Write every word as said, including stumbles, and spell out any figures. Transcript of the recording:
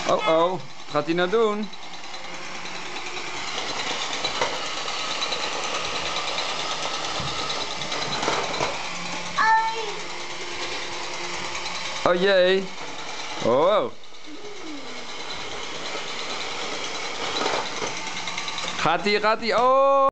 Oh oh, wat gaat hij nou doen? Oh jee. Oh. Gaat hij, gaat hij, oh.